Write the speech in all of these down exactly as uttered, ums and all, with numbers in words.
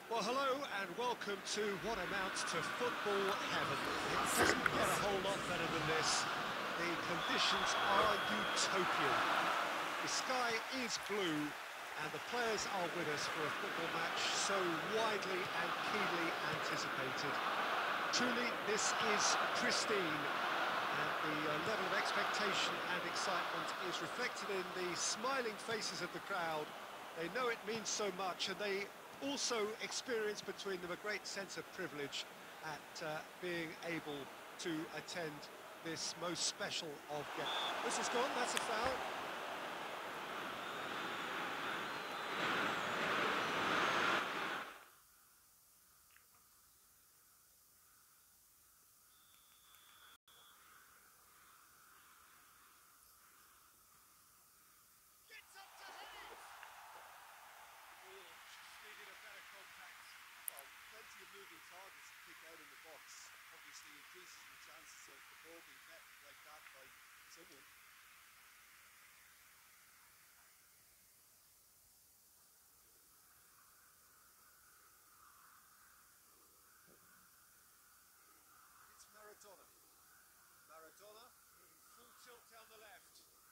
Well, hello and welcome to what amounts to football heaven. It doesn't get a whole lot better than this. The conditions are utopian. The sky is blue and the players are with us for a football match so widely and keenly anticipated. Truly, this is pristine, and the uh, level of expectation and excitement is reflected in the smiling faces of the crowd. They know it means so much, and they also experience between them a great sense of privilege at uh, being able to attend this most special of games. This is gone, that's a foul. Gets up to head it! Oh, just needed a better contact. Well, plenty of moving targets to pick out in the box. Obviously increases the chances of the ball being met like that by someone. It's Maradona. Maradona In full tilt down the left.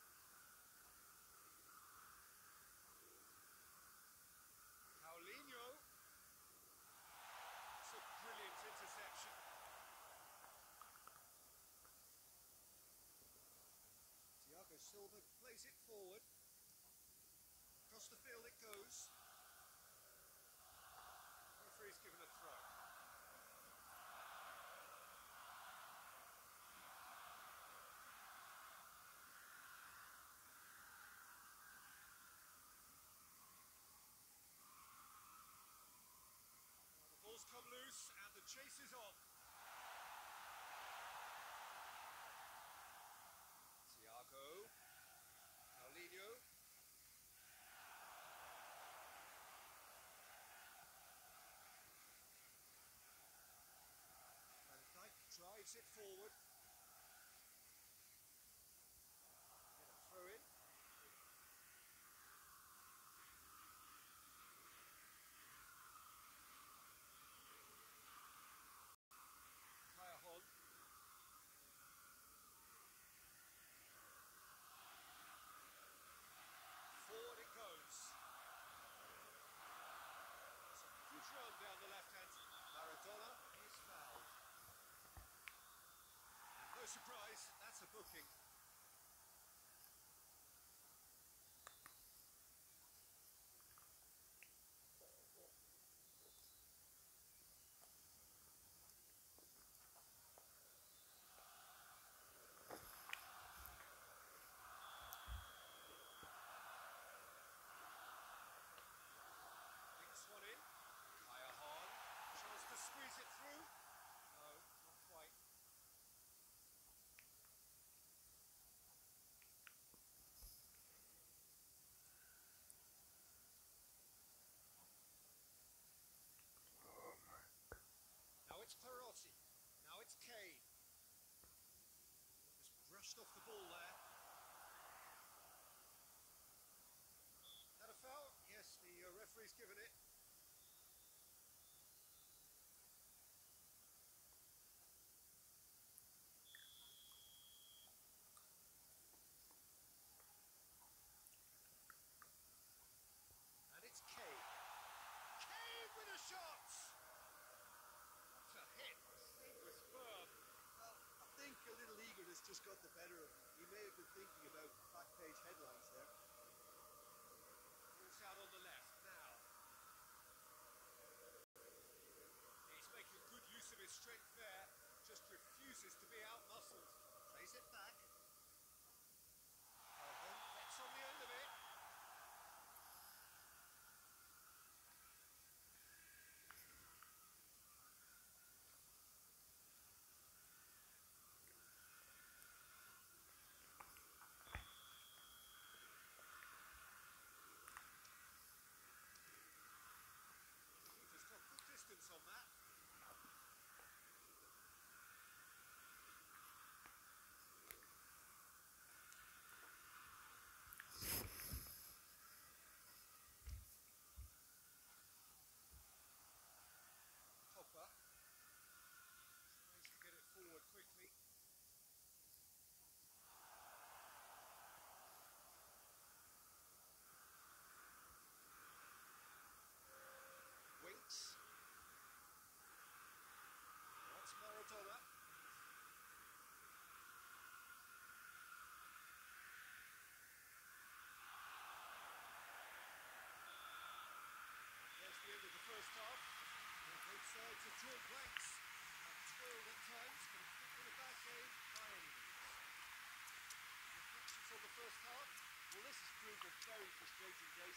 Paulinho. It's a brilliant interception. Thiago Silva plays it forward. Across the field it goes. Referee's given a throw. The ball's come loose and the chase is on. Thiago. Paulinho. Van Dijk drives it forward. Get a throw in. Callejon. Forward it goes. It's a good run down the left hand. Maradona is fouled. And no surprise, that's a booking. Nicks one in. Callejon tries to squeeze it through. No, not quite. Now it's Perotti. Now it's Kane. Just brushed off the ball there. That a foul? Yes, the uh, referee's given it. And it's Kane. Kane with a shot! What a hit! It was firm. Well, I think a little eagerness just got the better of him. He may have been thinking about back page headlines there. Ball's out on the left now.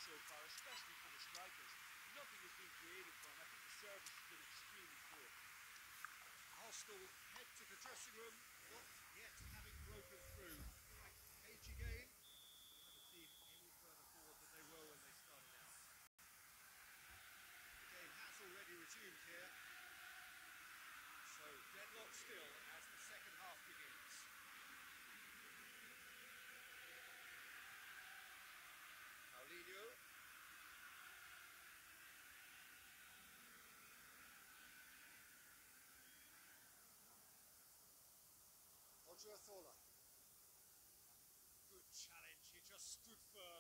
so far, especially for the strikers. Nothing has been created for them. I think the service has been extremely poor. Arsenal head to the dressing room, not yet having broken through. Like Cage again. They haven't been any further forward than they were when they started out. The game has already resumed here. So deadlock still as the second half begins. Paulinho. Odriozola. Good challenge, he just stood firm.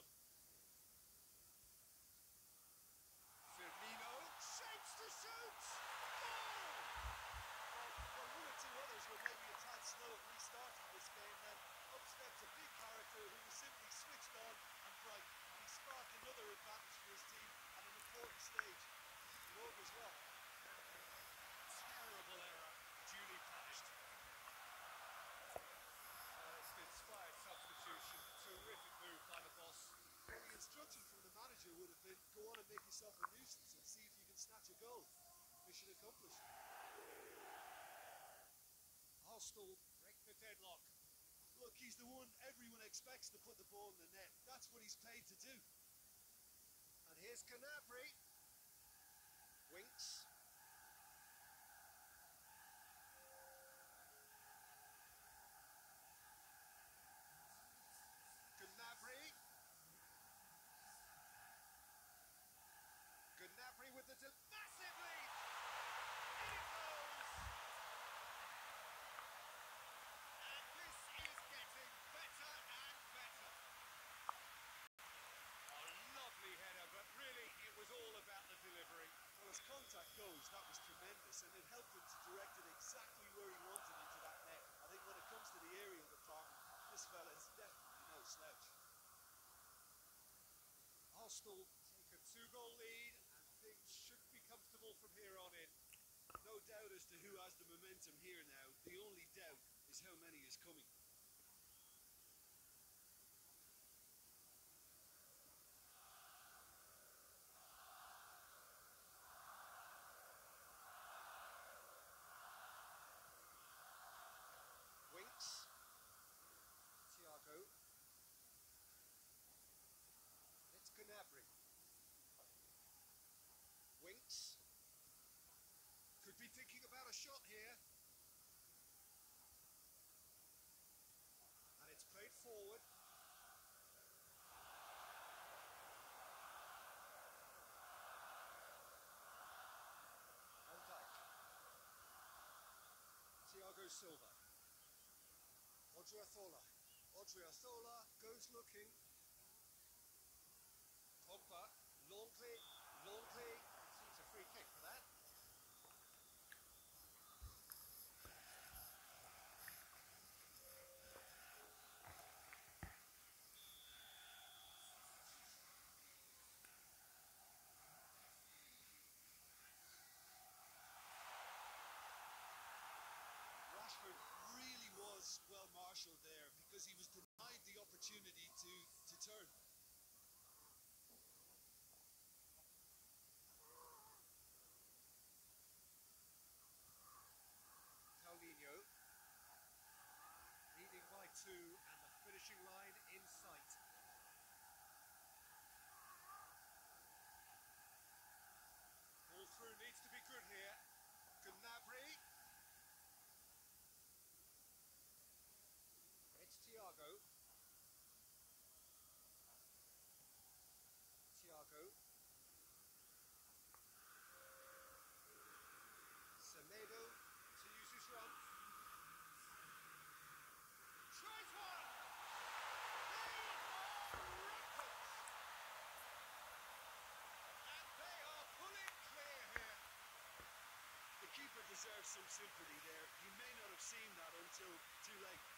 Firmino shapes to shoot! Goal! Well, well, one or two others were maybe a tad slow at restarting this game, then up steps a big character who was simply switched on and bright, and he sparked another advantage for his team at an important stage. It all goes well. Terrible error, duly punished. Uh, it's an inspired substitution. Terrific move by the boss. Well, the instruction from the manager would have been, go on and make yourself a nuisance and see if you can snatch a goal. Mission accomplished. Arsenal break the deadlock. Look, he's the one everyone expects to put the ball in the net. That's what he's paid to do. And here's Gnabry. Winks. Gnabry. Gnabry with the massive lead. In it goes. And this is getting better and better. A lovely header, but really it was all about the delivery. Well, as contact goes, that was tremendous, and it helped him to direct it exactly where he wanted into that net. I think when it comes to the aerial department, this fella is definitely no slouch. Arsenal take a two-goal lead, and things should be comfortable from here on in. No doubt as to who has the momentum here now. The only doubt is how many is coming. Winks. Thiago. It's Gnabry. Winks. Could be thinking about a shot here. And it's played forward. Van Dijk. Thiago Silva. Odriozola. Odriozola goes looking. Pogba. Longley. Longley. Seems a free kick for that. Rashford really was well marshalled there because he was denied the opportunity to, to turn. Paulinho. Leading by two and the finishing line in sight. Ball through needs to be good here. Gnabry. It's Thiago. Thiago. Semedo to use his run. Tries one! They are rampant! And they are pulling clear here. The keeper deserves some sympathy there. He may not have seen that until too late.